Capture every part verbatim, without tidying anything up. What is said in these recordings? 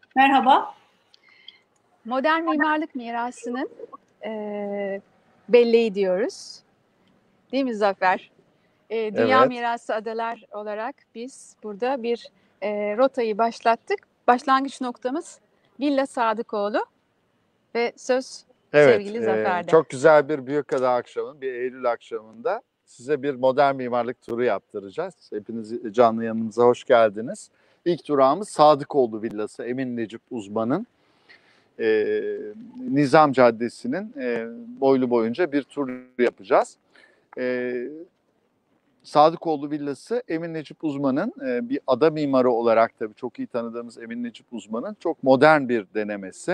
Merhaba. Modern mimarlık mirasının e, belleği diyoruz. Değil mi Zafer? E, Dünya Evet, Mirası Adalar olarak biz burada bir e, rotayı başlattık. Başlangıç noktamız Villa Sadıkoğlu ve söz evet. sevgili Ee, Zafer'de. çok güzel bir Büyükada akşamı, bir Eylül akşamında size bir modern mimarlık turu yaptıracağız. Hepiniz canlı yanımıza hoş geldiniz. İlk durağımız Sadıkoğlu Villası, Emin Necip Uzman'ın e, Nizam Caddesi'nin e, boylu boyunca bir tur yapacağız. E, Sadıkoğlu Villası, Emin Necip Uzman'ın e, bir ada mimarı olarak tabii çok iyi tanıdığımız Emin Necip Uzman'ın çok modern bir denemesi.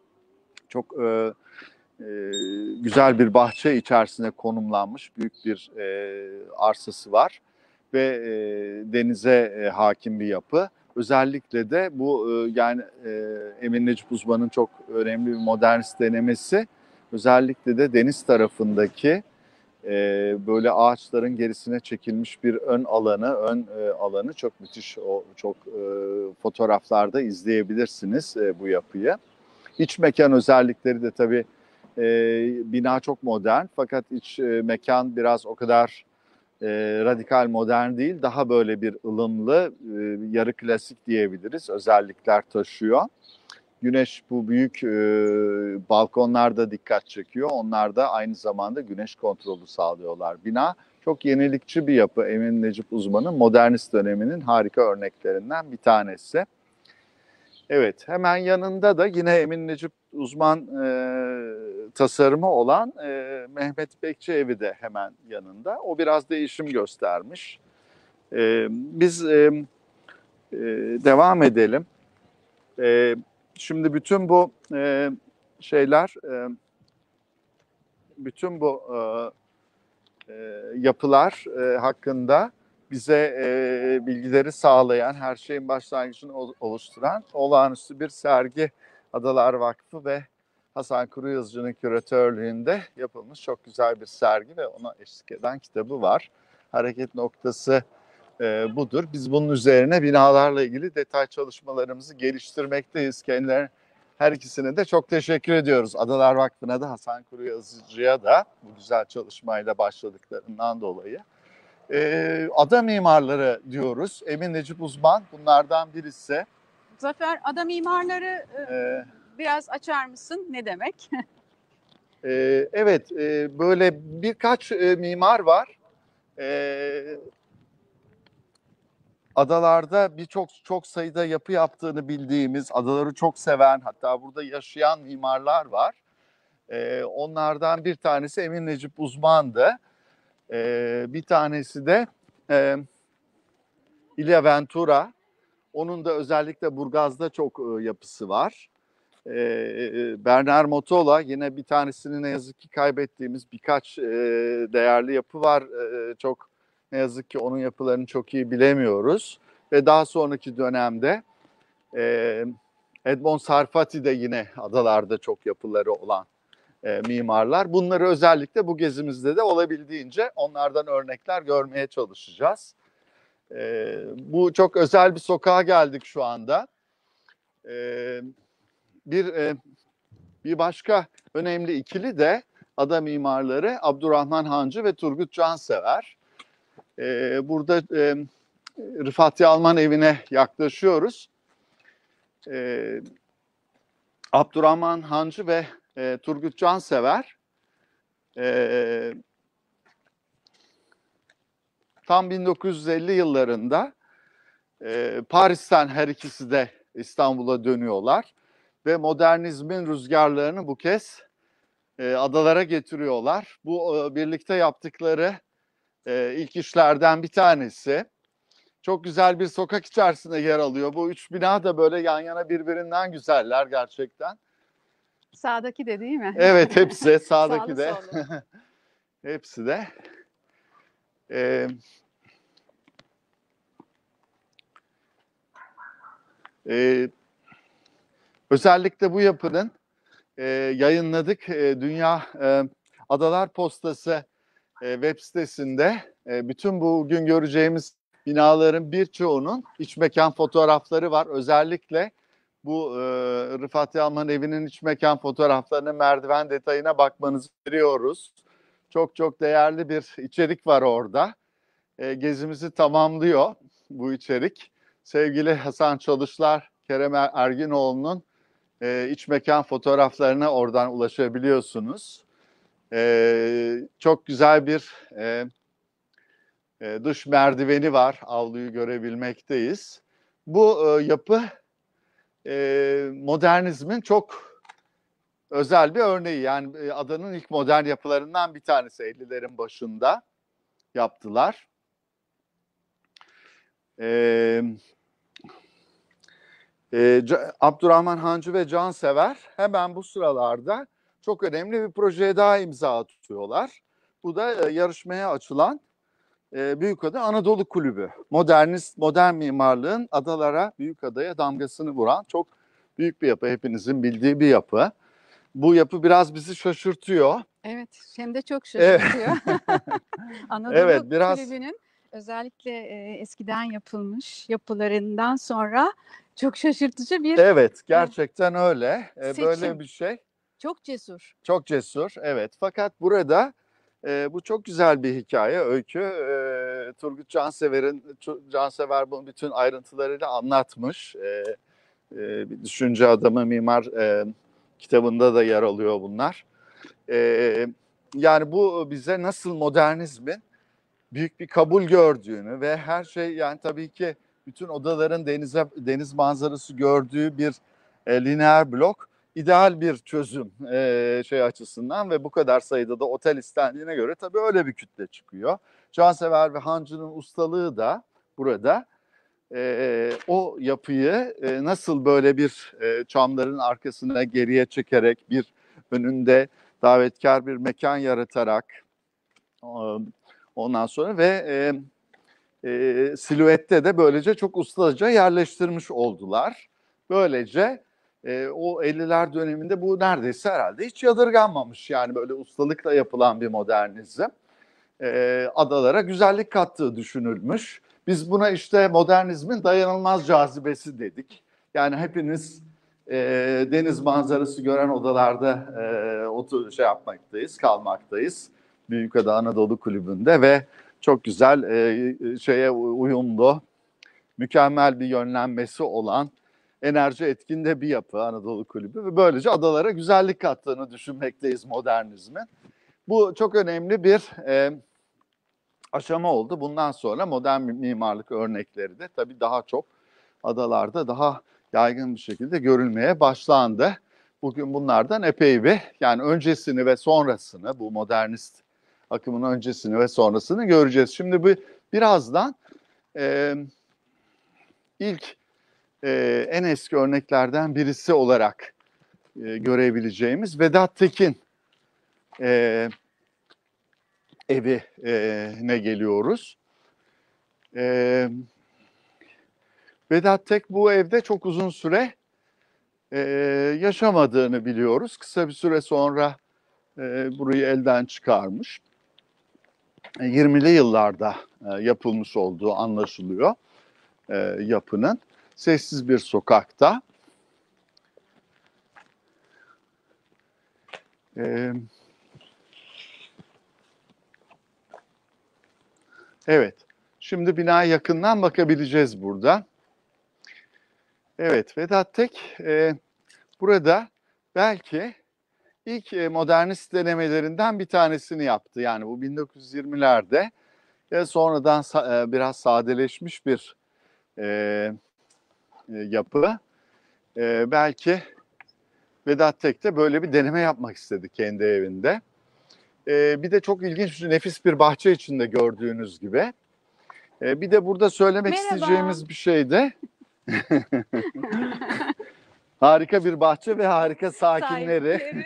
Çok e, e, güzel bir bahçe içerisine konumlanmış büyük bir e, arsası var ve e, denize e, hakim bir yapı. Özellikle de bu e, yani e, Emin Necip Uzman'ın çok önemli bir modernist denemesi. Özellikle de deniz tarafındaki e, böyle ağaçların gerisine çekilmiş bir ön alanı, ön e, alanı çok müthiş. O çok e, fotoğraflarda izleyebilirsiniz e, bu yapıyı. İç mekan özellikleri de tabii e, bina çok modern fakat iç e, mekan biraz o kadar e, radikal modern değil. Daha böyle bir ılımlı, e, yarı klasik diyebiliriz. Özellikler taşıyor. Güneş bu büyük e, balkonlarda dikkat çekiyor. Onlar da aynı zamanda güneş kontrolü sağlıyorlar. Bina çok yenilikçi bir yapı. Emin Necip Uzman'ın modernist döneminin harika örneklerinden bir tanesi. Evet, hemen yanında da yine Emin Necip Uzman e, tasarımı olan e, Mehmet Bekçi Evi de hemen yanında. O biraz değişim göstermiş. E, biz e, e, devam edelim. E, şimdi bütün bu e, şeyler, e, bütün bu e, e, yapılar e, hakkında bize e, bilgileri sağlayan, her şeyin başlangıcını oluşturan olağanüstü bir sergi Adalar Vakfı ve Hasan Kuru Yazıcı'nın küratörlüğünde yapılmış çok güzel bir sergi ve ona eşlik eden kitabı var. Hareket noktası e, budur. Biz bunun üzerine binalarla ilgili detay çalışmalarımızı geliştirmekteyiz. Kendilerine her ikisine de çok teşekkür ediyoruz. Adalar Vakfı'na da Hasan Kuru Yazıcı'ya da bu güzel çalışmayla başladıklarından dolayı. Ee, ada mimarları diyoruz. Emin Necip Uzman bunlardan birisi. Zafer, ada mimarları e, Ee, biraz açar mısın? Ne demek? e, evet, e, böyle birkaç e, mimar var. E, adalarda birçok çok sayıda yapı yaptığını bildiğimiz, adaları çok seven, hatta burada yaşayan mimarlar var. E, onlardan bir tanesi Emin Necip Uzman'dı. E, bir tanesi de e, İlya Ventura. Onun da özellikle Burgaz'da çok e, yapısı var. E, Bernard Motola, yine bir tanesini ne yazık ki kaybettiğimiz birkaç e, değerli yapı var. E, çok ne yazık ki onun yapılarını çok iyi bilemiyoruz. Ve daha sonraki dönemde e, Edmond Sarfati de yine adalarda çok yapıları olan e, mimarlar. Bunları özellikle bu gezimizde de olabildiğince onlardan örnekler görmeye çalışacağız. E, bu çok özel bir sokağa geldik şu anda. E, bir e, bir başka önemli ikili de ada mimarları Abdurrahman Hancı ve Turgut Cansever. E, burada e, Rıfat Yalman evine yaklaşıyoruz. E, Abdurrahman Hancı ve e, Turgut Cansever e, tam bin dokuz yüz elli yıllarında e, Paris'ten her ikisi de İstanbul'a dönüyorlar ve modernizmin rüzgarlarını bu kez e, adalara getiriyorlar. Bu e, birlikte yaptıkları e, ilk işlerden bir tanesi. Çok güzel bir sokak içerisinde yer alıyor. Bu üç bina da böyle yan yana birbirinden güzeller gerçekten. Sağdaki de değil mi? Evet, hepsi sağdaki Sağlı de. sollu. Hepsi de. Ee, e, özellikle bu yapının e, yayınladık e, Dünya e, Adalar Postası e, web sitesinde e, bütün bugün göreceğimiz binaların birçoğunun iç mekan fotoğrafları var. Özellikle bu e, Rıfat Yalman evinin iç mekan fotoğraflarına, merdiven detayına bakmanızı veriyoruz. Çok çok değerli bir içerik var orada. E, gezimizi tamamlıyor bu içerik. Sevgili Hasan Çalışlar, Kerem Er- Erginoğlu'nun e, iç mekan fotoğraflarına oradan ulaşabiliyorsunuz. E, çok güzel bir e, e, dış merdiveni var. Avluyu görebilmekteyiz. Bu e, yapı e, modernizmin çok özel bir örneği. Yani e, adanın ilk modern yapılarından bir tanesi. ellilerin başında yaptılar. E, e, Abdurrahman Hancı ve Cansever hemen bu sıralarda çok önemli bir projeye daha imza atıyorlar. Bu da e, yarışmaya açılan e, Büyükada Anadolu Kulübü. Modernist, modern mimarlığın adalara, Büyükada'ya damgasını vuran çok büyük bir yapı. Hepinizin bildiği bir yapı. Bu yapı biraz bizi şaşırtıyor. Evet, hem de çok Evet. şaşırtıyor. Anadolu Evet, biraz Kulübü'nün özellikle e, eskiden yapılmış yapılarından sonra çok şaşırtıcı bir evet, e, gerçekten öyle. E, böyle seçim. bir şey. Çok cesur. Çok cesur, evet. Fakat burada e, bu çok güzel bir hikaye, öykü. E, Turgut Cansever'in Cansever bunun bütün ayrıntılarıyla anlatmış. E, e, bir düşünce adamı, mimar e, kitabında da yer alıyor bunlar. E, yani bu bize nasıl modernizmin büyük bir kabul gördüğünü ve her şey, yani tabii ki bütün odaların denize deniz manzarası gördüğü bir e, lineer blok ideal bir çözüm e, şey açısından ve bu kadar sayıda da otel istendiğine göre tabii öyle bir kütle çıkıyor. Cansever ve Hancı'nın ustalığı da burada e, o yapıyı e, nasıl böyle bir e, çamların arkasına geriye çekerek, bir önünde davetkar bir mekan yaratarak, ondan sonra ve e, e, silüette de böylece çok ustaca yerleştirmiş oldular. Böylece e, o elliler döneminde bu neredeyse herhalde hiç yadırganmamış. Yani böyle ustalıkla yapılan bir modernizm. E, adalara güzellik kattığı düşünülmüş. Biz buna işte modernizmin dayanılmaz cazibesi dedik. Yani hepiniz e, deniz manzarası gören odalarda e, otur şey yapmaktayız, kalmaktayız. Büyükada Anadolu Kulübü'nde ve çok güzel e, şeye uyumlu, mükemmel bir yönlenmesi olan, enerji etkin de bir yapı Anadolu Kulübü ve böylece adalara güzellik kattığını düşünmekteyiz modernizmin. Bu çok önemli bir e, aşama oldu. Bundan sonra modern mimarlık örnekleri de tabii daha çok adalarda daha yaygın bir şekilde görülmeye başlandı. Bugün bunlardan epey bir, yani öncesini ve sonrasını, bu modernist akımın öncesini ve sonrasını göreceğiz. Şimdi bu birazdan e, ilk e, en eski örneklerden birisi olarak e, görebileceğimiz Vedat Tekin e, evine geliyoruz. E, Vedat Tek bu evde çok uzun süre e, yaşamadığını biliyoruz. Kısa bir süre sonra e, burayı elden çıkarmış. E, yirmili yıllarda e, yapılmış olduğu anlaşılıyor e, yapının. Sessiz bir sokakta. E, evet, şimdi binaya yakından bakabileceğiz burada. Evet, Vedat Tek e, burada belki ilk modernist denemelerinden bir tanesini yaptı. Yani bu bin dokuz yüz yirmilerde ve sonradan e, biraz sadeleşmiş bir e, e, yapı. E, belki Vedat Tek de böyle bir deneme yapmak istedi kendi evinde. E, bir de çok ilginç, nefis bir bahçe içinde gördüğünüz gibi. E, bir de burada söylemek Merhaba. isteyeceğimiz bir şey de harika bir bahçe ve harika sakinleri.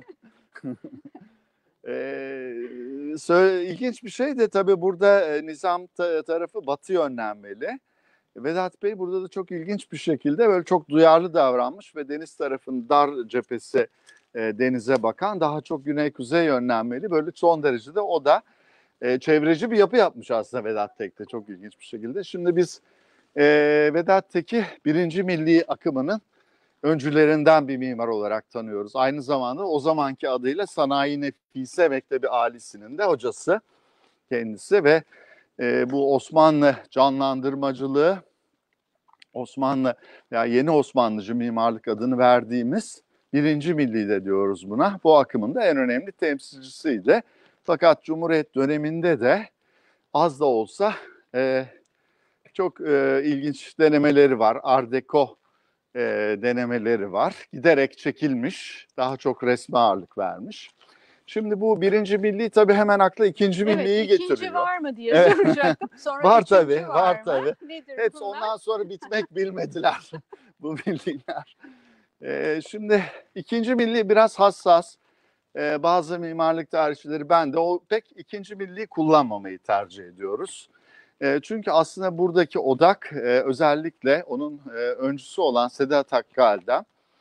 Ee, söyle, ilginç bir şey de tabii burada e, nizam ta- tarafı batı yönlenmeli. Vedat Bey burada da çok ilginç bir şekilde böyle çok duyarlı davranmış ve deniz tarafının dar cephesi e, denize bakan, daha çok güney-kuzey yönlenmeli. Böyle son derecede o da e, çevreci bir yapı yapmış aslında Vedat Tek'te, çok ilginç bir şekilde. Şimdi biz e, Vedat Tek'i birinci milli akımının öncülerinden bir mimar olarak tanıyoruz. Aynı zamanda o zamanki adıyla Sanayi Nefise Mektebi Alisi'nin de hocası kendisi ve e, bu Osmanlı canlandırmacılığı, Osmanlı ya yeni Osmanlıcı mimarlık adını verdiğimiz birinci milli de diyoruz buna. Bu akımın da en önemli temsilcisiydi. Fakat Cumhuriyet döneminde de az da olsa e, çok e, ilginç denemeleri var. Art Deco e, denemeleri var. Giderek çekilmiş, daha çok resme ağırlık vermiş. Şimdi bu birinci milli tabii hemen akla ikinci Evet, milliyi ikinci getiriyor. var mı diye Evet. soracaktım. Sonra Var üçüncü tabii, var, var mı? tabii. Nedir Hepsi bunlar? ondan sonra bitmek bilmediler bu milliler. Ee, şimdi ikinci milli biraz hassas. Ee, bazı mimarlık tarihçileri, ben de o pek ikinci milliyi kullanmamayı tercih ediyoruz. Ee, çünkü aslında buradaki odak e, özellikle onun e, öncüsü olan Sedat Hakkı'da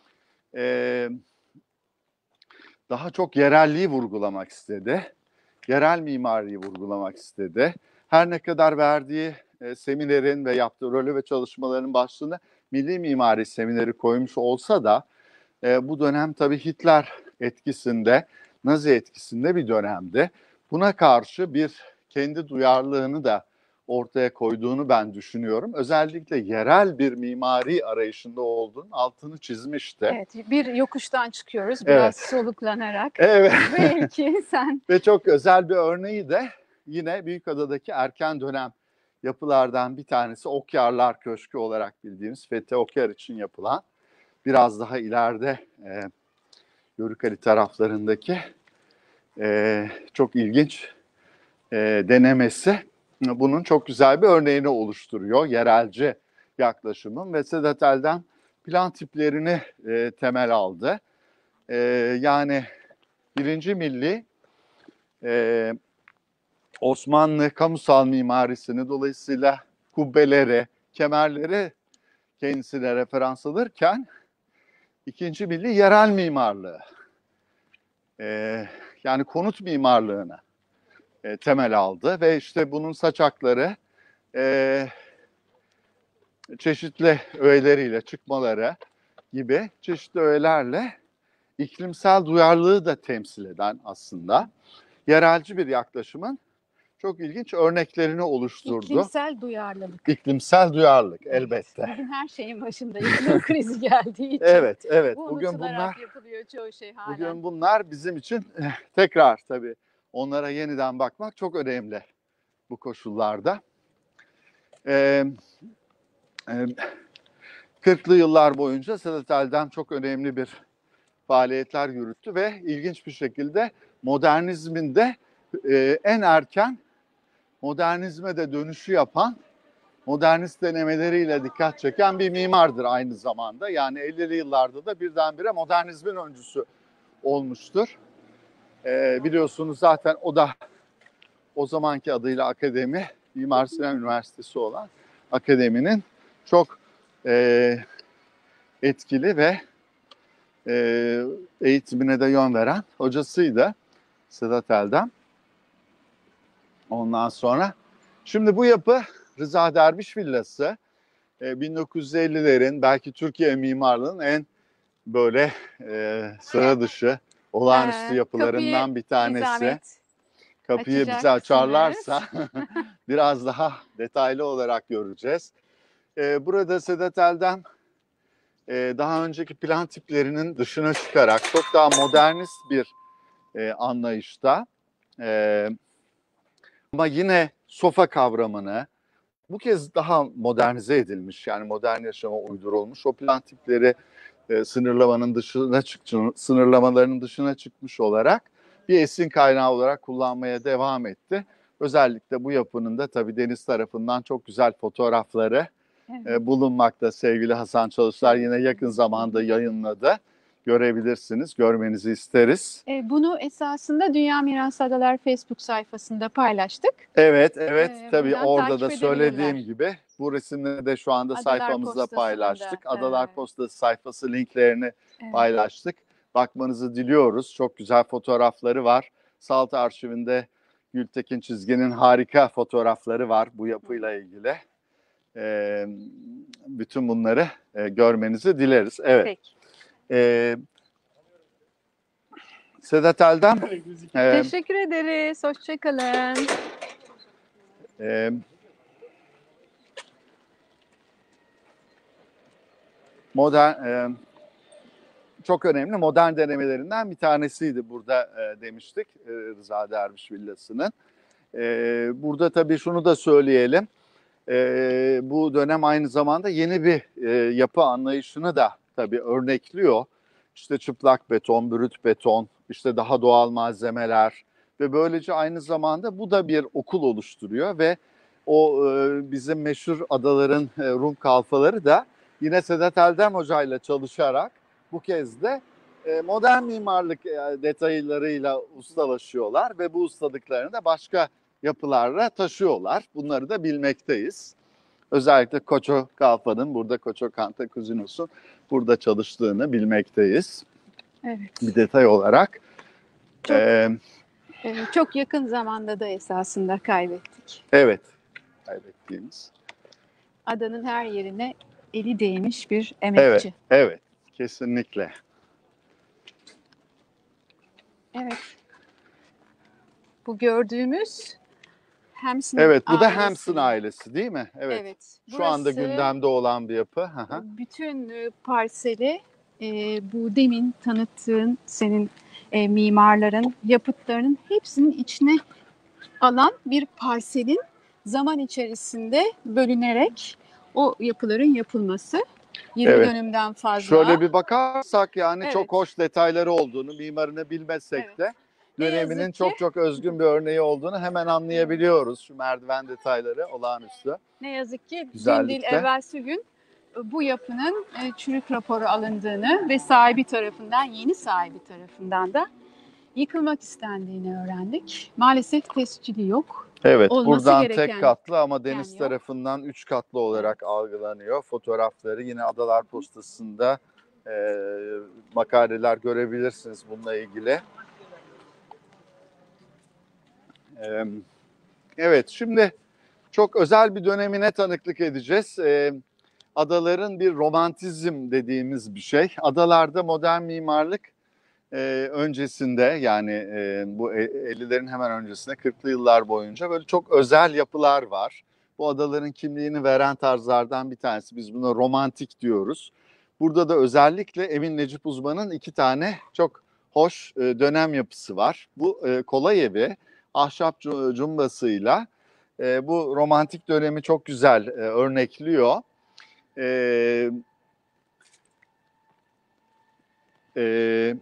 e, daha çok yerelliği vurgulamak istedi. Yerel mimariyi vurgulamak istedi. Her ne kadar verdiği e, seminerin ve yaptığı rolü ve çalışmaların başlığına milli mimari semineri koymuş olsa da e, bu dönem tabii Hitler etkisinde, Nazi etkisinde bir dönemdi. Buna karşı bir kendi duyarlılığını da ortaya koyduğunu ben düşünüyorum. Özellikle yerel bir mimari arayışında olduğunun altını çizmişti. Evet, bir yokuştan çıkıyoruz biraz Evet. soluklanarak. Evet. Belki sen. Ve çok özel bir örneği de yine Büyükada'daki erken dönem yapılardan bir tanesi Okyarlar Köşkü olarak bildiğimiz Fethi Okyar için yapılan, biraz daha ileride e, Yörükali taraflarındaki e, çok ilginç e, denemesi bunun çok güzel bir örneğini oluşturuyor. Yerelci yaklaşımın ve Sedat El'den plan tiplerini e, temel aldı. E, yani birinci milli e, Osmanlı kamusal mimarisini, dolayısıyla kubbeleri, kemerleri kendisine referans alırken ikinci milli yerel mimarlığı, e, yani konut mimarlığını e, temel aldı ve işte bunun saçakları e, çeşitli öğeleriyle, çıkmaları gibi çeşitli öğelerle iklimsel duyarlılığı da temsil eden aslında yerelci bir yaklaşımın çok ilginç örneklerini oluşturdu. İklimsel duyarlılık. İklimsel duyarlılık elbette. Bugün her şeyin başında iklim krizi geldiği için. Evet, evet. Bu Bugün unutularak bunlar yapılıyor çoğu şey halen. bugün bunlar bizim için tekrar tabii onlara yeniden bakmak çok önemli bu koşullarda. Ee, e, kırklı yıllar boyunca Sedat El'den çok önemli bir faaliyetler yürüttü ve ilginç bir şekilde modernizmin de e, en erken modernizme de dönüşü yapan, modernist denemeleriyle dikkat çeken bir mimardır aynı zamanda. Yani ellili yıllarda da birdenbire modernizmin öncüsü olmuştur. Ee, biliyorsunuz zaten o da o zamanki adıyla akademi, Mimar Sinan Üniversitesi olan akademinin çok e, etkili ve e, eğitimine de yön veren hocasıydı Sedat El'den. Ondan sonra şimdi bu yapı Rıza Derviş Villası. bin dokuz yüz ellilerin belki Türkiye mimarlığının en böyle e, sıra dışı, olağanüstü Ee, yapılarından kapıyı bir bir tanesi. zahmet Kapıyı bize açacaksınız. açarlarsa biraz daha detaylı olarak göreceğiz. Ee, burada Sedat El'den e, daha önceki plan tiplerinin dışına çıkarak çok daha modernist bir e, anlayışta e, ama yine sofa kavramını bu kez daha modernize edilmiş, yani modern yaşama uydurulmuş, o plan tipleri e, sınırlamanın dışına çık sınırlamalarının dışına çıkmış olarak bir esin kaynağı olarak kullanmaya devam etti. Özellikle bu yapının da tabii deniz tarafından çok güzel fotoğrafları Evet. e, bulunmakta. Sevgili Hasan Çalışlar yine yakın zamanda yayınladı. Görebilirsiniz, görmenizi isteriz. E, bunu esasında Dünya Mirası Adalar Facebook sayfasında paylaştık. Evet, evet. Ee, Tabii buradan orada takip da söylediğim edebilirler. gibi bu resimleri de şu anda Adalar sayfamızda Postası'nın paylaştık. da, Adalar evet. Postası sayfası linklerini Evet. paylaştık. Bakmanızı diliyoruz. Çok güzel fotoğrafları var. Salt Arşivinde Gültekin Çizgi'nin harika fotoğrafları var bu yapıyla ilgili. Ee, bütün bunları e, görmenizi dileriz. Evet. Peki. Ee, Sedat Eldem, e, Teşekkür ederiz. Hoşçakalın. e, modern, e, çok önemli modern denemelerinden bir tanesiydi burada e, demiştik e, Rıza Derviş Villası'nın. E, burada tabii şunu da söyleyelim. E, bu dönem aynı zamanda yeni bir e, yapı anlayışını da tabii örnekliyor. İşte çıplak beton, brüt beton, işte daha doğal malzemeler ve böylece aynı zamanda bu da bir okul oluşturuyor ve o e, bizim meşhur adaların e, Rum kalfaları da yine Sedat Eldem Hoca ile çalışarak bu kez de e, modern mimarlık e, detaylarıyla ustalaşıyorlar ve bu ustalıklarını da başka yapılarla taşıyorlar. Bunları da bilmekteyiz. Özellikle Koço Kalfa'nın burada Koço Cantacuzino'sun burada çalıştığını bilmekteyiz. Evet. Bir detay olarak. Çok, Ee, e, çok yakın zamanda da esasında kaybettik. evet. Kaybettiğimiz. Adanın her yerine eli değmiş bir Evet. emekçi. Evet. Kesinlikle. Evet. Bu gördüğümüz Hampson Evet. Bu da ailesi. Hampson ailesi değil mi? Evet. Evet. Şu anda Burası gündemde olan bir yapı. Hı hı. bütün e, parseli e, bu demin tanıttığın senin e, mimarların yapıtlarının hepsinin içine alan bir parselin zaman içerisinde bölünerek o yapıların yapılması. yirmi Evet. dönümden fazla. Şöyle bir bakarsak yani Evet. çok hoş detayları olduğunu, mimarını bilmesek Evet. de Ne döneminin yazık ki- çok çok özgün bir örneği olduğunu hemen anlayabiliyoruz. Şu merdiven detayları olağanüstü. Ne yazık ki dün Güzellikte. değil evvelsi gün bu yapının e, çürük raporu alındığını ve sahibi tarafından, yeni sahibi tarafından da yıkılmak istendiğini öğrendik. Maalesef tescili yok. Evet, Olması buradan gereken tek katlı ama deniz yani yok. tarafından üç katlı olarak algılanıyor. Fotoğrafları yine Adalar Postası'nda e, makaleler görebilirsiniz bununla ilgili. E, evet, şimdi çok özel bir dönemine tanıklık edeceğiz. E, adaların bir romantizm dediğimiz bir şey. Adalarda modern mimarlık e, öncesinde yani e, bu ellilerin hemen öncesinde kırklı yıllar boyunca böyle çok özel yapılar var. Bu adaların kimliğini veren tarzlardan bir tanesi. Biz buna romantik diyoruz. Burada da özellikle Emin Necip Uzman'ın iki tane çok hoş e, dönem yapısı var. Bu e, kolay evi ahşap cumbasıyla e, bu romantik dönemi çok güzel e, örnekliyor. E, e,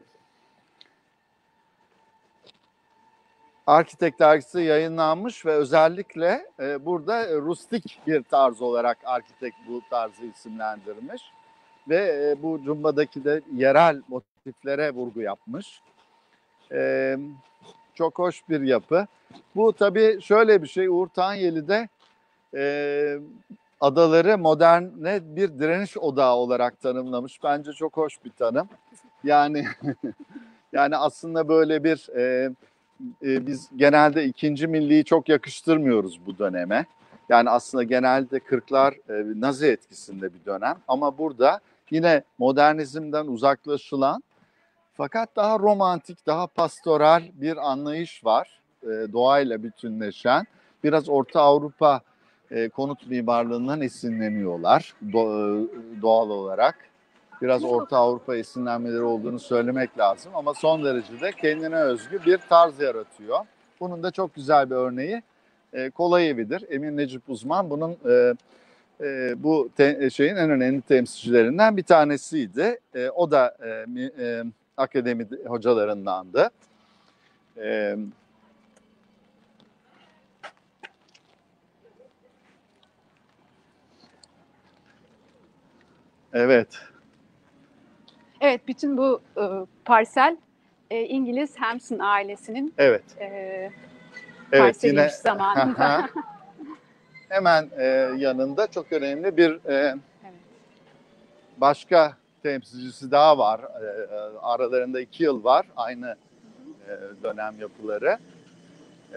Arkitek dergisi yayınlanmış ve özellikle e, burada rustik bir tarz olarak arkitek bu tarzı isimlendirmiş. Ve e, bu cumbadaki de yerel motiflere vurgu yapmış. E, çok hoş bir yapı. Bu tabii şöyle bir şey, Uğur Tanyeli'de e, adaları moderne bir direniş odağı olarak tanımlamış. Bence çok hoş bir tanım. Yani yani aslında böyle bir e, e, biz genelde ikinci milliyi çok yakıştırmıyoruz bu döneme. Yani aslında genelde kırklar e, Nazi etkisinde bir dönem ama burada yine modernizmden uzaklaşılan fakat daha romantik, daha pastoral bir anlayış var. E, doğayla bütünleşen. Biraz Orta Avrupa e, konut mimarlığından esinleniyorlar do- doğal olarak. Biraz Orta Avrupa esinlenmeleri olduğunu söylemek lazım ama son derecede kendine özgü bir tarz yaratıyor. Bunun da çok güzel bir örneği e, Kolay Evi'dir. Emin Necip Uzman bunun e, e, bu te- şeyin en önemli temsilcilerinden bir tanesiydi. E, o da e, mi- e, akademi hocalarındandı. E, evet. Evet, bütün bu e, parsel e, İngiliz Hampson ailesinin Evet. e, Evet parseliymiş yine zamanında. hemen e, yanında çok önemli bir e, Evet. başka temsilcisi daha var. E, aralarında iki yıl var aynı e, dönem yapıları. E,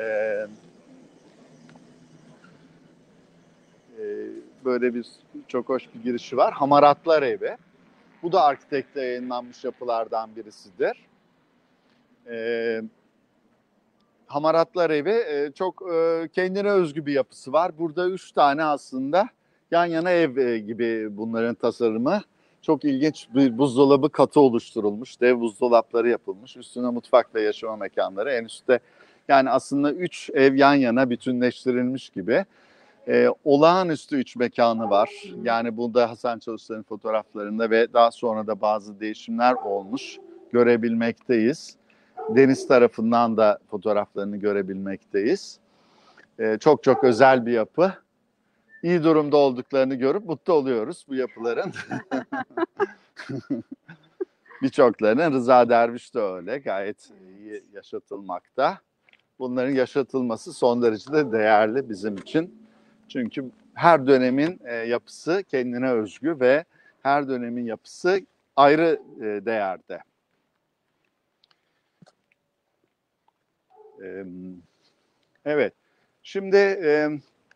e, böyle bir çok hoş bir girişi var. Hamaratlar Evi. Bu da Arkitek'te yayınlanmış yapılardan birisidir. Ee, Hamaratlar Evi e, çok e, kendine özgü bir yapısı var. Burada üç tane aslında yan yana ev e, gibi bunların tasarımı. Çok ilginç bir buzdolabı katı oluşturulmuş. Dev buzdolapları yapılmış. Üstüne mutfak ve yaşama mekanları. En üstte yani aslında üç ev yan yana bütünleştirilmiş gibi. E, olağanüstü üç mekanı var. Yani bunda Hasan Çalışlar'ın fotoğraflarında ve daha sonra da bazı değişimler olmuş. Görebilmekteyiz. Deniz tarafından da fotoğraflarını görebilmekteyiz. Ee, çok çok özel bir yapı. İyi durumda olduklarını görüp mutlu oluyoruz bu yapıların. Birçoklarının, Rıza Derviş de öyle, gayet iyi yaşatılmakta. Bunların yaşatılması son derece de değerli bizim için. Çünkü her dönemin e, yapısı kendine özgü ve her dönemin yapısı ayrı e, değerde. Evet, şimdi e,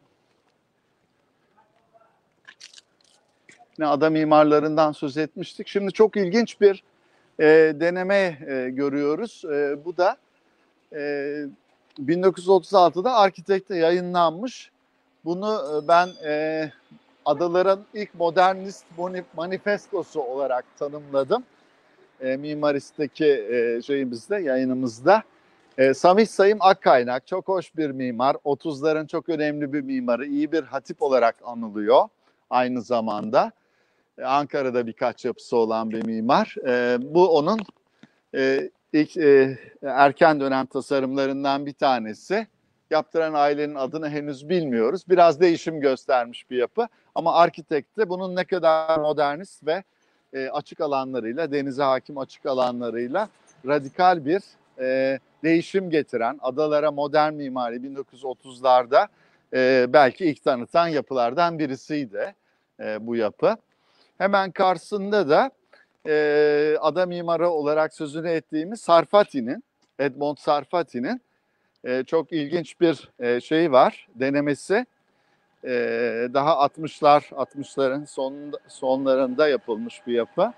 ne ada mimarlarından söz etmiştik. Şimdi çok ilginç bir e, deneme e, görüyoruz. E, bu da e, bin dokuz yüz otuz altıda Arkitek'te yayınlanmış. Bunu e, ben e, adaların ilk modernist manifestosu olarak tanımladım. E, Mimarist'teki e, şeyimizde, yayınımızda. E, Samih Sayım Akkaynak çok hoş bir mimar. otuzların çok önemli bir mimarı. İyi bir hatip olarak anılıyor aynı zamanda. E, Ankara'da birkaç yapısı olan bir mimar. E, bu onun e, ilk e, erken dönem tasarımlarından bir tanesi. Yaptıran ailenin adını henüz bilmiyoruz. Biraz değişim göstermiş bir yapı. Ama Arkitek'te bunun ne kadar modernist ve e, açık alanlarıyla, denize hakim açık alanlarıyla radikal bir e, değişim getiren, adalara modern mimari bin dokuz yüz otuzlarda e, belki ilk tanıtan yapılardan birisiydi e, bu yapı. Hemen karşısında da e, ada mimarı olarak sözünü ettiğimiz Sarfati'nin, Edmond Sarfati'nin e, çok ilginç bir e, şeyi var, denemesi. E, daha altmışlar, altmışların sonunda, sonlarında yapılmış bir yapı.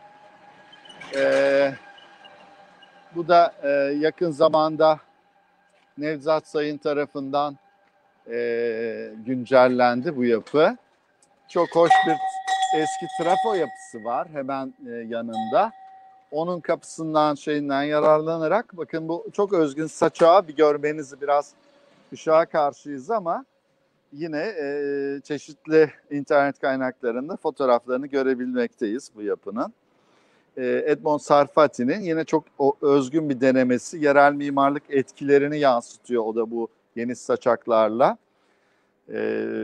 E, bu da e, yakın zamanda Nevzat Sayın tarafından e, güncellendi bu yapı. Çok hoş bir eski trafo yapısı var hemen e, yanında. Onun kapısından şeyinden yararlanarak bakın bu çok özgün saçağı bir görmenizi biraz ışığa karşıyız ama yine e, çeşitli internet kaynaklarında fotoğraflarını görebilmekteyiz bu yapının. E, Edmond Sarfati'nin yine çok o, özgün bir denemesi, yerel mimarlık etkilerini yansıtıyor o da bu geniş saçaklarla. E,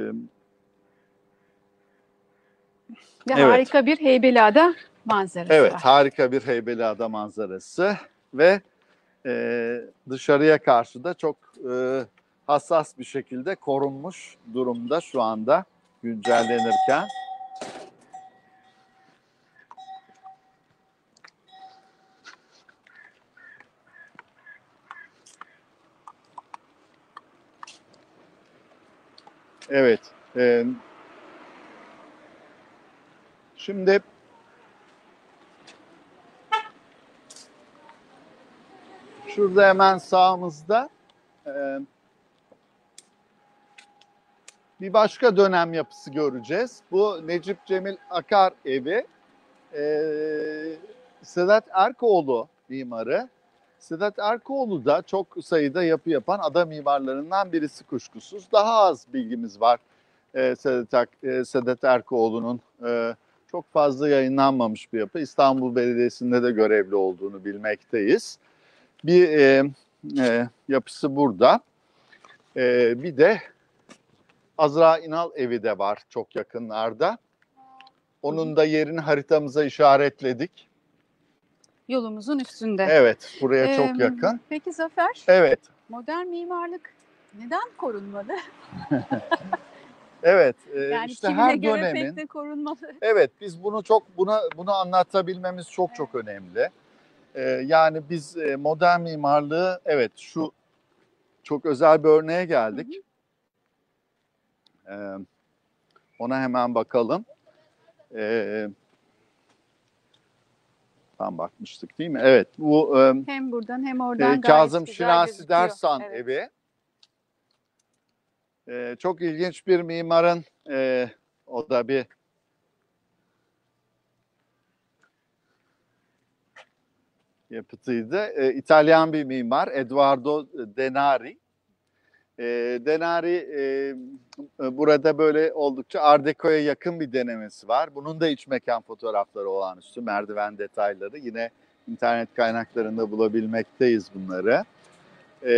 Ve evet. harika bir Heybeliada manzarası Evet, var. harika bir Heybeliada manzarası ve e, dışarıya karşı da çok e, hassas bir şekilde korunmuş durumda şu anda güncellenirken. Evet, e, şimdi şurada hemen sağımızda e, bir başka dönem yapısı göreceğiz. Bu Necip Cemil Akar evi. Ee, Sedat Erkoğlu mimarı. Sedat Erkoğlu da çok sayıda yapı yapan ada mimarlarından birisi kuşkusuz. Daha az bilgimiz var ee, Sedat, e, Sedat Erkoğlu'nun e, çok fazla yayınlanmamış bir yapı. İstanbul Belediyesi'nde de görevli olduğunu bilmekteyiz. Bir e, e, yapısı burada. E, bir de Azra İnal evi de var çok yakınlarda. Onun da yerini haritamıza işaretledik. Yolumuzun üstünde. Evet, buraya Ee, çok yakın. Peki Zafer, Evet, modern mimarlık neden korunmalı? evet. E, Yani işte kimine her göre dönemin. pek de korunmalı. Evet, biz bunu çok buna bunu anlatabilmemiz çok çok önemli. E, yani biz e, modern mimarlığı, evet, şu çok özel bir örneğe geldik. Hı hı. E, ona hemen bakalım. E, Tam bakmıştık değil mi? Evet. Bu e, Hem buradan hem e, oradan gayet Kazım güzel Şinasi gözüküyor. Dersan Evet. evi. E, çok ilginç bir mimarın e, o da bir yapıtıydı. E, İtalyan bir mimar Eduardo Denari. E, Denari e, burada böyle oldukça Art Deco'ya yakın bir denemesi var. Bunun da iç mekan fotoğrafları olağanüstü, merdiven detayları. Yine internet kaynaklarında bulabilmekteyiz bunları. E,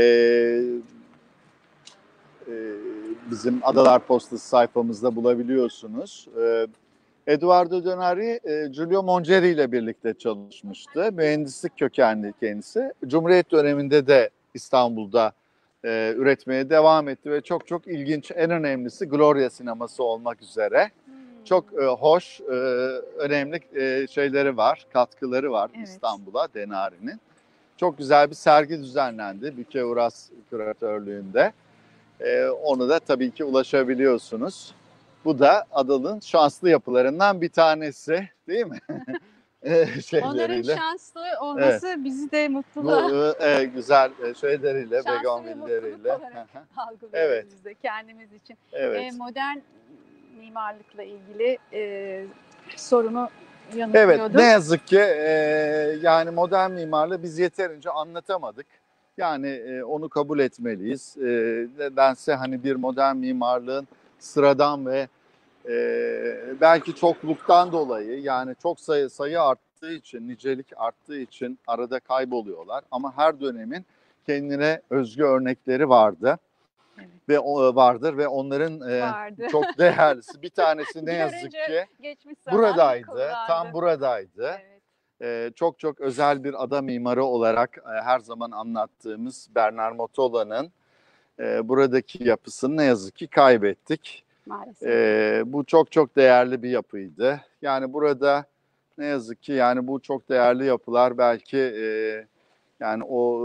e, bizim Adalar Postası sayfamızda bulabiliyorsunuz. E, Eduardo Denari, e, Giulio Mongeri ile birlikte çalışmıştı. Mühendislik kökenli kendisi. Cumhuriyet döneminde de İstanbul'da e, üretmeye devam etti ve çok çok ilginç, en önemlisi Gloria sineması olmak üzere. Hmm. Çok e, hoş, e, önemli e, şeyleri var, katkıları var Evet. İstanbul'a Denari'nin. Çok güzel bir sergi düzenlendi Büke Uras küratörlüğünde. E, onu da tabii ki ulaşabiliyorsunuz. Bu da Adalı'nın şanslı yapılarından bir tanesi, değil mi? Onların Şeyleriyle. şanslı Evet. olması bizi de Bu mutluluğa, e, güzel e, şeyleriyle, şanslı ve mutluluk begonvilleriyle. olarak algılıyoruz Evet. biz de kendimiz için. E, Evet. modern mimarlıkla ilgili e, sorumu Evet, yanıtlıyordum. ne yazık ki e, yani modern mimarlığı biz yeterince anlatamadık. Yani e, onu kabul etmeliyiz. E, nedense hani bir modern mimarlığın sıradan ve e, belki çokluktan dolayı, yani çok sayı sayı arttığı için, nicelik arttığı için arada kayboluyorlar. Ama her dönemin kendine özgü örnekleri vardı. Evet. Ve o vardır ve onların e, Vardı. çok değerlisi. Bir tanesi ne yazık Görünce ki geçmiş zaman buradaydı, kullandı. tam buradaydı. Evet. Ee, çok çok özel bir ada mimarı olarak e, her zaman anlattığımız Bernard Motola'nın e, buradaki yapısını ne yazık ki kaybettik. Maalesef. E, bu çok çok değerli bir yapıydı. Yani burada ne yazık ki yani bu çok değerli yapılar belki e, yani o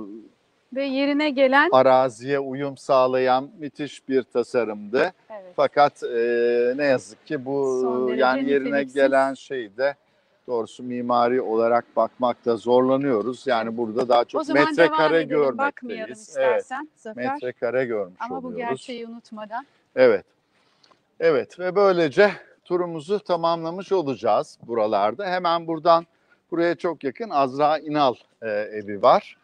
Ve yerine gelen e, araziye uyum sağlayan müthiş bir tasarımdı. evet. Fakat e, ne yazık ki bu Son derece yani yerine niteliksiz. gelen şey de doğrusu mimari olarak bakmakta zorlanıyoruz. Yani Evet. burada daha O çok zaman devam metrekare edelim. Bakmayalım görmekteyiz. Evet, istersen Zafer. metrekare görmüş Ama bu oluyoruz. gerçeği unutmadan. Evet, evet ve böylece turumuzu tamamlamış olacağız buralarda. Hemen buradan buraya çok yakın Azra İnal e, evi var.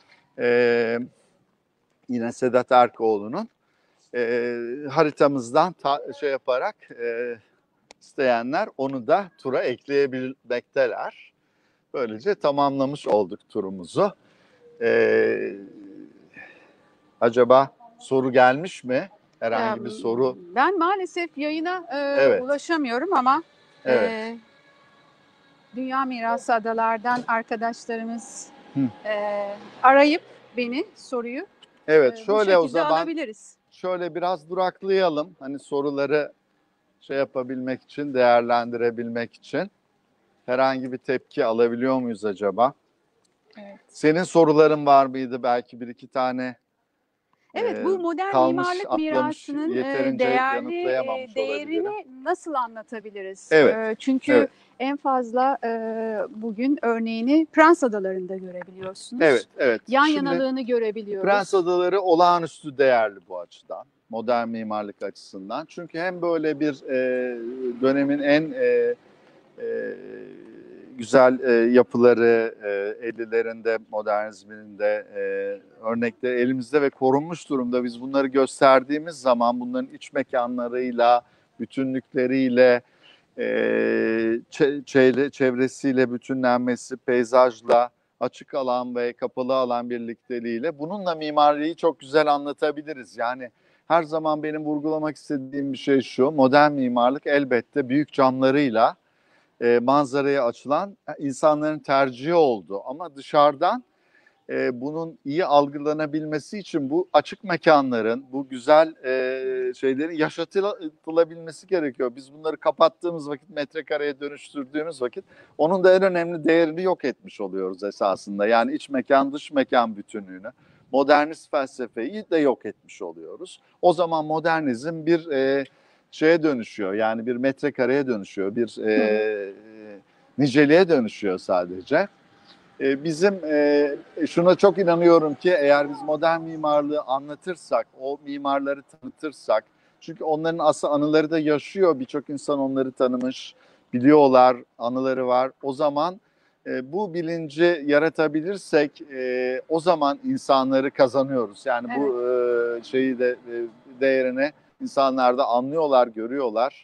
E, yine Sedat Erkoğlu'nun. E, haritamızdan ta, şey yaparak e, isteyenler onu da tura ekleyebilmekteler. Böylece tamamlamış olduk turumuzu. Ee, acaba soru gelmiş mi? Herhangi bir soru? Ben maalesef yayına e, Evet. ulaşamıyorum ama Evet. e, Dünya Mirası Adalardan arkadaşlarımız e, arayıp beni soruyu Evet, e, bu şöyle şekilde o zaman alabiliriz. şöyle biraz duraklayalım. Hani soruları şey yapabilmek için, değerlendirebilmek için. Herhangi bir tepki alabiliyor muyuz acaba? Evet. Senin soruların var mıydı belki bir iki tane? Evet, e, bu modern kalmış, mimarlık atlamış, mirasının e, yeterince değerli e, yanıtlayamamış olabilirim. değerini nasıl anlatabiliriz? Evet, E, çünkü evet. en fazla e, bugün örneğini Prens Adaları'nda görebiliyorsunuz. Evet, evet. Yan Şimdi yanalığını görebiliyoruz. Prens Adaları olağanüstü değerli bu açıdan, modern mimarlık açısından. Çünkü hem böyle bir e, dönemin en e, e, güzel e, yapıları, e, ellilerinde, modernizminin de e, örnekleri elimizde ve korunmuş durumda. Biz bunları gösterdiğimiz zaman bunların iç mekanlarıyla, bütünlükleriyle, e, çevre, çevresiyle bütünlenmesi, peyzajla, açık alan ve kapalı alan birlikteliğiyle bununla mimariyi çok güzel anlatabiliriz. Yani her zaman benim vurgulamak istediğim bir şey şu: modern mimarlık elbette büyük camlarıyla e, manzaraya açılan insanların tercihi oldu. Ama dışarıdan e, bunun iyi algılanabilmesi için bu açık mekanların, bu güzel e, şeylerin yaşatılabilmesi gerekiyor. Biz bunları kapattığımız vakit, metrekareye dönüştürdüğümüz vakit onun da en önemli değerini yok etmiş oluyoruz esasında. Yani iç mekan, dış mekan bütünlüğünü, modernist felsefeyi de yok etmiş oluyoruz. O zaman modernizm bir e, şeye dönüşüyor, yani bir metrekareye dönüşüyor, bir e, niceliğe dönüşüyor sadece. E, bizim e, şuna çok inanıyorum ki eğer biz modern mimarlığı anlatırsak, o mimarları tanıtırsak, çünkü onların asıl anıları da yaşıyor, birçok insan onları tanımış, biliyorlar, anıları var. O zaman e, bu bilinci yaratabilirsek e, o zaman insanları kazanıyoruz. Yani Evet. bu e, şeyi de e, değerini insanlar da anlıyorlar, görüyorlar.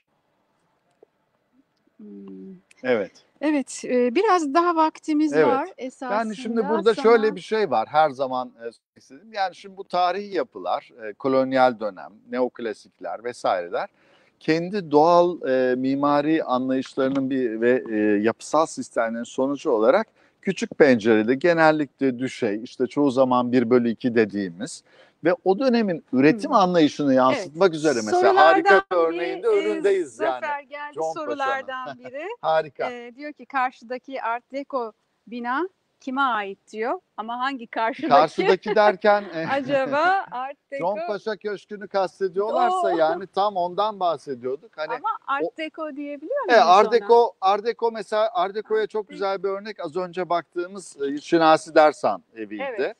Hmm. Evet. Evet, e, biraz daha vaktimiz Evet. var esasında. Yani şimdi burada sana... şöyle bir şey var her zaman e, söylemek istediğim. Yani şimdi bu tarihi yapılar, e, kolonyal dönem, neoklasikler vesaireler kendi doğal e, mimari anlayışlarının bir ve e, yapısal sistemlerin sonucu olarak küçük pencereli, genellikle düşey, işte çoğu zaman bir bölü iki dediğimiz ve o dönemin üretim Hmm. anlayışını yansıtmak Evet. üzere mesela harika Sorulardan bir örneğinde biri, e, önündeyiz yani. Zafer geldi John Paşa'nın. sorulardan biri. Harika. E, diyor ki karşıdaki Art Deco bina kime ait diyor. Ama hangi karşıdaki? Karşıdaki derken e, Acaba Art John Deco Paşa Köşkü'nü kastediyorlarsa o yani tam ondan bahsediyorduk. Hani ama Art o, Deco diyebiliyor e, muyuz Art ona? Deco, Art Deco mesela Art Deco'ya çok güzel bir örnek az önce baktığımız e, Şinasi Dersan eviydi. Evet.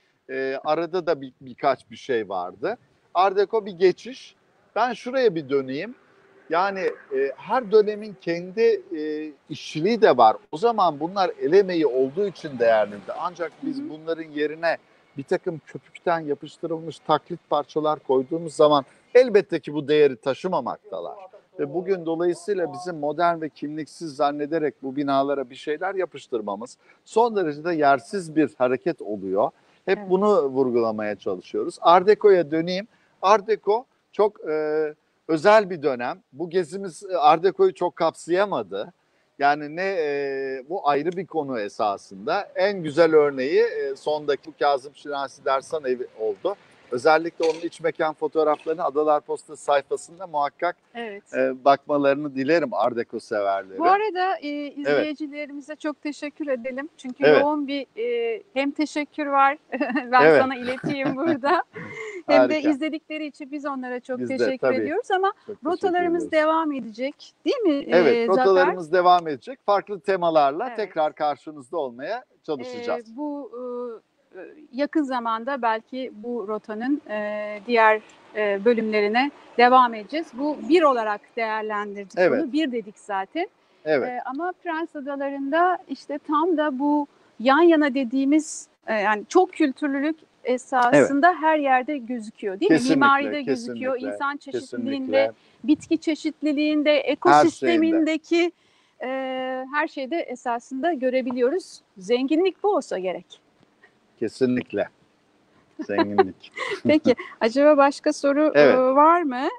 E, arada da bir, birkaç bir şey vardı. Art Deco bir geçiş. Ben şuraya bir döneyim. Yani e, her dönemin kendi e, işçiliği de var. O zaman bunlar el emeği olduğu için değerliydi. Ancak biz Hı hı. bunların yerine bir takım köpükten yapıştırılmış taklit parçalar koyduğumuz zaman elbette ki bu değeri taşımamaktalar. Ve bugün dolayısıyla bizim modern ve kimliksiz zannederek bu binalara bir şeyler yapıştırmamız son derece yersiz bir hareket oluyor. Hep Evet. bunu vurgulamaya çalışıyoruz. Art Deco'ya döneyim. Art Deco çok e, özel bir dönem. Bu gezimiz Art Deco'yu çok kapsayamadı. Yani ne e, bu ayrı bir konu esasında. En güzel örneği e, sondaki bu Kazım Şinasi Dersan evi oldu. Özellikle onun iç mekan fotoğraflarını Adalar Postası sayfasında muhakkak Evet. e, bakmalarını dilerim Art Deco severleri. Bu arada e, Evet. izleyicilerimize çok teşekkür edelim. Çünkü Evet. yoğun bir e, hem teşekkür var. Ben Evet. sana ileteyim burada. Hem de Harika. izledikleri için biz onlara çok Biz de teşekkür tabii ediyoruz ama çok teşekkür rotalarımız ederiz. devam edecek. Değil mi Evet, e, Zafer? rotalarımız devam edecek. Farklı temalarla Evet. tekrar karşınızda olmaya E, çalışacağız. bu e, yakın zamanda belki bu rotanın e, diğer e, bölümlerine devam edeceğiz. Bu bir olarak değerlendirdik Evet. bunu. Bir dedik zaten. Evet. Ee, ama Prens Adaları'nda işte tam da bu yan yana dediğimiz e, yani çok kültürlülük esasında her yerde gözüküyor değil mi? Kesinlikle, Mimaride gözüküyor, kesinlikle, insan çeşitliliğinde, kesinlikle. bitki çeşitliliğinde, ekosistemindeki e, her şeyde esasında görebiliyoruz. Zenginlik bu olsa gerek. Kesinlikle. Zenginlik. Peki acaba başka soru Evet. e, var mı?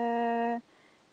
Ee,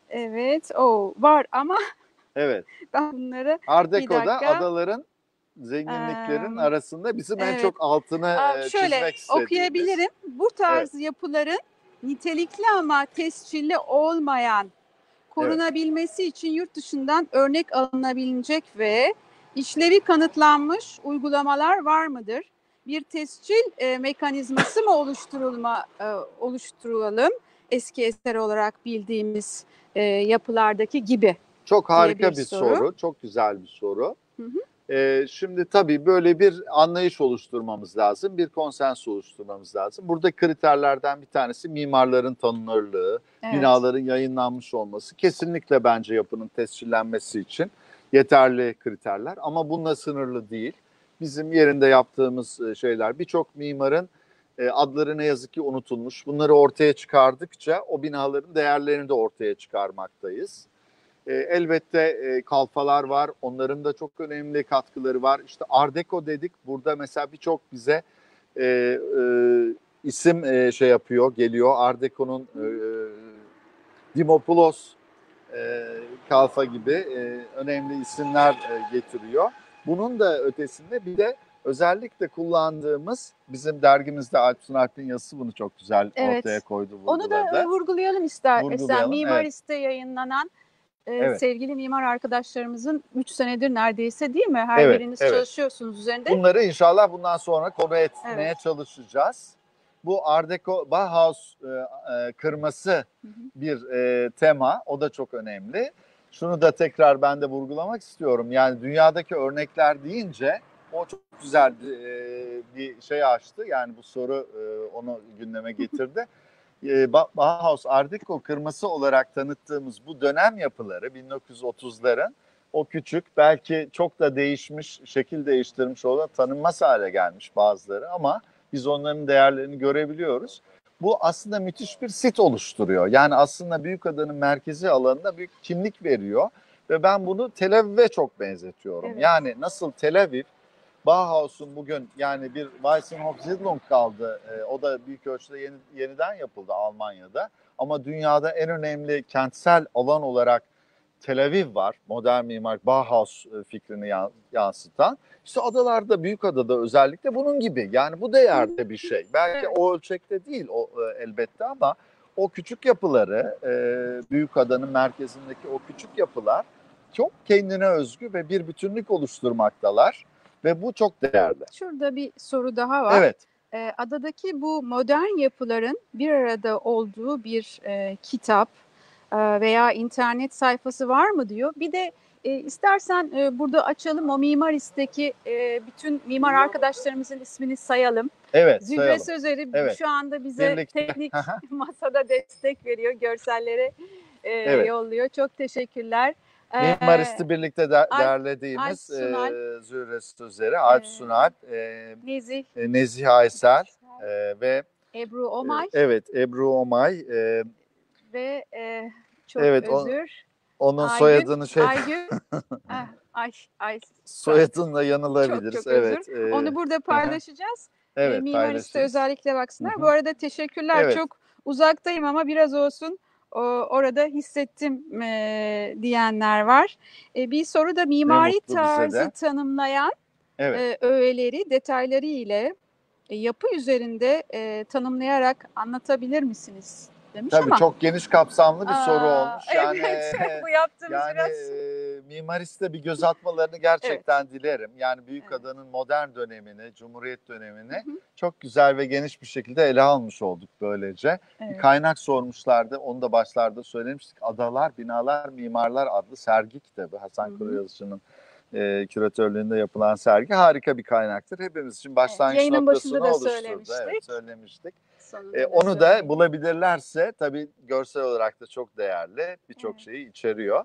evet, o var ama Evet. ben bunları Art bir Deco'da dakika. adaların zenginliklerin Ee, arasında bizim en Evet. çok altını Aa, e, şöyle çizmek istediğimiz. okuyabilirim. Bu tarz yapıların nitelikli ama tescilli olmayan korunabilmesi için yurt dışından örnek alınabilecek ve işlevi kanıtlanmış uygulamalar var mıdır? Bir tescil e, mekanizması mı oluşturulma e, oluşturalım eski eser olarak bildiğimiz e, yapılardaki gibi? Çok harika bir bir soru. soru. Çok güzel bir soru. Hı hı. Ee, şimdi tabii böyle bir anlayış oluşturmamız lazım, bir konsens oluşturmamız lazım. Burada kriterlerden bir tanesi mimarların tanınırlığı, Evet. binaların yayınlanmış olması. Kesinlikle bence yapının tescillenmesi için yeterli kriterler ama bununla sınırlı değil. Bizim yerinde yaptığımız şeyler birçok mimarın adları ne yazık ki unutulmuş. Bunları ortaya çıkardıkça o binaların değerlerini de ortaya çıkarmaktayız. E, elbette e, kalfalar var. Onların da çok önemli katkıları var. İşte Art Deco dedik. Burada mesela birçok bize e, e, isim e, şey yapıyor, geliyor. Art Deco'nun e, Dimopoulos, e, kalfa gibi e, önemli isimler e, getiriyor. Bunun da ötesinde bir de özellikle kullandığımız bizim dergimizde Alp Alp'in yazısı bunu çok güzel Evet. ortaya koydu, Onu vurguladı. da vurgulayalım istersen. Vurgulayalım, Mimarist'te yayınlanan e, Evet. sevgili mimar arkadaşlarımızın üç senedir neredeyse değil mi? Her Evet, biriniz evet. çalışıyorsunuz üzerinde. Bunları inşallah bundan sonra konu etmeye Evet. çalışacağız. Bu Art Deco, Bauhaus e, e, kırması Hı hı. bir e, tema. O da çok önemli. şunu da tekrar ben de vurgulamak istiyorum. Yani dünyadaki örnekler deyince o çok güzel e, bir şey açtı. Yani bu soru e, onu gündeme getirdi. E, Bauhaus, Art Deco kırması olarak tanıttığımız bu dönem yapıları bin dokuz yüz otuzların o küçük, belki çok da değişmiş, şekil değiştirmiş olan, tanınmaz hale gelmiş bazıları ama biz onların değerlerini görebiliyoruz. Bu aslında müthiş bir sit oluşturuyor. Yani aslında Büyükada'nın merkezi alanına büyük kimlik veriyor ve ben bunu Tel Aviv'e çok benzetiyorum. Evet. Yani nasıl Tel Aviv, Bauhaus'un bugün yani bir Weissenhof-Siedlung kaldı. E, o da büyük ölçüde yeni, yeniden yapıldı Almanya'da. Ama dünyada en önemli kentsel alan olarak Tel Aviv var. Modern mimar Bauhaus fikrini yansıtan. İşte adalarda, Büyükada'da özellikle bunun gibi. Yani bu değerde bir şey. Belki o ölçekte değil o e, elbette ama o küçük yapıları, e, Büyükada'nın merkezindeki o küçük yapılar çok kendine özgü ve bir bütünlük oluşturmaktalar. Ve bu çok değerli. Şurada bir soru daha var. Evet. Ee, adadaki bu modern yapıların bir arada olduğu bir e, kitap e, veya internet sayfası var mı diyor. Bir de e, istersen e, burada açalım, o Mimaris'teki e, bütün mimar arkadaşlarımızın ismini sayalım. Evet, Zühre sayalım. Sözeri Evet. şu anda bize Birlikte. teknik masada destek veriyor, görselleri e, Evet. yolluyor. Çok teşekkürler. Mimarist'i birlikte de Alp- derlediğimiz Alp Sunal, e, Zühre Sözleri, Alp e, Sunal, e, Nezih, e, Nezih Aysel e, ve Ebru e, Omay evet Ebru Omay e, ve e, çok evet o, özür. onun Aygün, soyadını şey Aygün, ah, ay, ay, soyadınla çok yanılabiliriz. çok özür. Evet. E, Onu burada paylaşacağız. E, evet, Mimarist'e paylaşırız. özellikle baksınlar. Bu arada teşekkürler. Evet. Çok uzaktayım ama biraz olsun o, orada hissettim e, diyenler var. E, bir soru da mimari mutlu bize tarzı de. tanımlayan Evet. e, öğeleri, detayları ile e, yapı üzerinde e, tanımlayarak anlatabilir misiniz? Demiş Tabii ama. çok geniş kapsamlı bir soru Aa, olmuş. Yani evet, bu yaptığımız yani biraz. e, mimariste bir göz atmalarını gerçekten dilerim. Yani Büyükada'nın modern dönemini, Cumhuriyet dönemini Hı hı. çok güzel ve geniş bir şekilde ele almış olduk böylece. Evet. Bir kaynak sormuşlardı. Onu da başlarda söylemiştik. Adalar, Binalar, Mimarlar adlı sergi kitabı. Hasan Hı hı. Kuruyazıcı'nın e, küratörlüğünde yapılan sergi harika bir kaynaktır. Hepimiz için başlangıç Evet, yayının noktasını başında da oluşturdu. söylemiştik. Evet, söylemiştik. Sonunda E, da onu da söyledik. bulabilirlerse tabii görsel olarak da çok değerli, birçok Evet. şeyi içeriyor.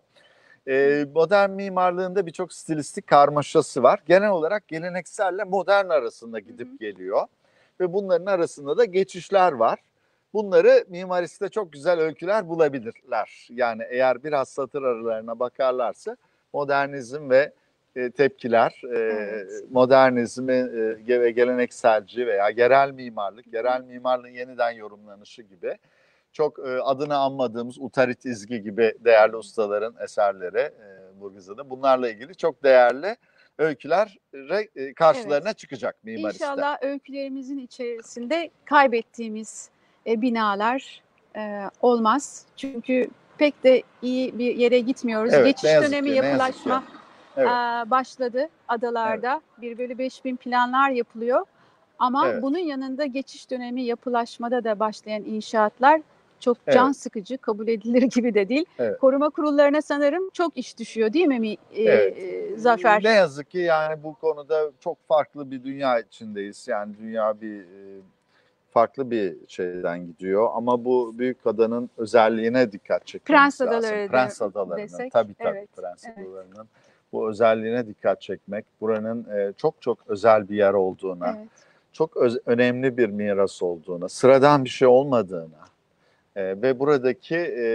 E, modern mimarlığında birçok stilistik karmaşası var. Genel olarak gelenekselle modern arasında gidip Hı hı. geliyor. Ve bunların arasında da geçişler var. Bunları mimariste çok güzel öyküler bulabilirler. Yani eğer biraz satır aralarına bakarlarsa modernizm ve e, tepkiler, e, Evet. modernizmi e, ve gelenekselci veya yerel mimarlık, yerel mimarlığın yeniden yorumlanışı gibi çok e, adını anmadığımız Utarit İzgi gibi değerli ustaların eserleri e, Burgazada. Bunlarla ilgili çok değerli öyküler e, karşılarına Evet. çıkacak mimariste. İnşallah öykülerimizin içerisinde kaybettiğimiz e, binalar e, olmaz. Çünkü pek de iyi bir yere gitmiyoruz. Evet, Geçiş ne yazık dönemi ki, ne yazık ki. yapılaşma Evet, e, başladı adalarda. bir bölü beş bin planlar yapılıyor. Ama evet, bunun yanında geçiş dönemi yapılaşmada da başlayan inşaatlar çok can evet, sıkıcı, kabul edilir gibi de değil. evet. Koruma kurullarına sanırım çok iş düşüyor, değil mi mi- e, Evet. e, Zafer? Ne yazık ki yani bu konuda çok farklı bir dünya içindeyiz. Yani dünya bir e, farklı bir şeyden gidiyor ama bu Büyükada'nın özelliğine dikkat Prens çekmemiz lazım. Adaları de, Prens Adaları'nın desek, tabii tabii evet, Prens evet, Adaları'nın bu özelliğine dikkat çekmek, buranın e, çok çok özel bir yer olduğuna, evet. çok öz- önemli bir miras olduğuna, sıradan bir şey olmadığına e, ve buradaki e,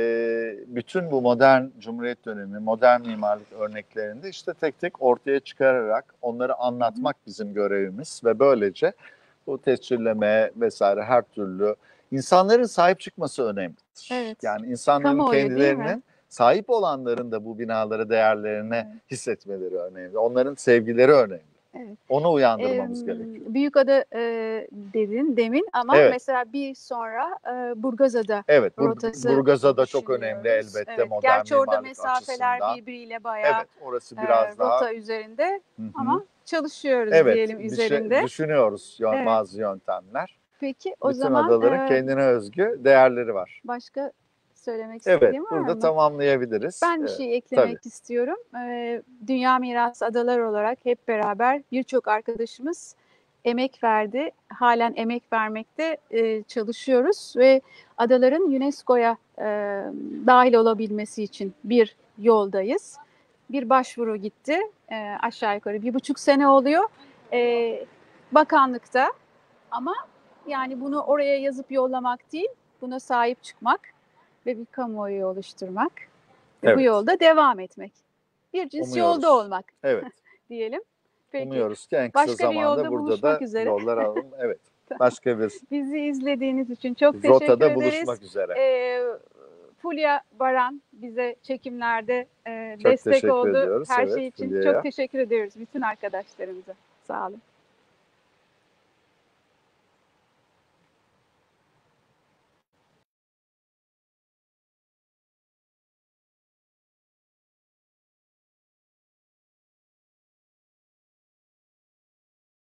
bütün bu modern Cumhuriyet dönemi, modern mimarlık örneklerinde işte tek tek ortaya çıkararak onları anlatmak bizim görevimiz ve böylece bu tescilleme vesaire her türlü insanların sahip çıkması önemlidir. Evet. Yani insanların Kamuoyu değil mi? kendilerinin sahip olanların da bu binaları değerlerini Evet. hissetmeleri önemli. Onların sevgileri önemli. Evet. Onu uyandırmamız Em, gerekiyor. Büyükada e, dedin demin ama Evet. mesela bir sonra e, Burgazada Evet, Bur rotası Burgazada da çok önemli düşünüyoruz. elbette Evet. modern Gerçi orada mimarlık mesafeler açısından. birbiriyle bayağı Evet, orası e, biraz daha. rota üzerinde Hı hı. ama çalışıyoruz Evet, diyelim bir şey üzerinde. düşünüyoruz yön- Evet. bazı yöntemler. Peki o Bütün zaman adaların e, kendine özgü değerleri var. başka söylemek Evet, istediğim var burada mı? tamamlayabiliriz. Ben bir Ee, şey eklemek tabii. istiyorum. Ee, Dünya Mirası Adalar olarak hep beraber birçok arkadaşımız emek verdi. Halen emek vermekte e, çalışıyoruz ve adaların UNESCO'ya e, dahil olabilmesi için bir yoldayız. Bir başvuru gitti. E, aşağı yukarı bir buçuk sene oluyor. E, bakanlıkta ama yani bunu oraya yazıp yollamak değil, buna sahip çıkmak ve bir kamuoyu oluşturmak ve bu Evet. yolda devam etmek. Bir cins yolda Umuyoruz. olmak Evet. diyelim. Peki Umuyoruz ki en kısa başka bir zamanda yolda burada buluşmak da üzere. yollar alalım. Evet. Başka bir Bizi izlediğiniz için çok teşekkür rotada ederiz. buluşmak üzere. Ee, Fulya Baran bize çekimlerde e, Çok destek teşekkür oldu. ediyoruz. Her Evet, şey için çok Fulya'ya. teşekkür ediyoruz bütün arkadaşlarımıza. Sağ olun.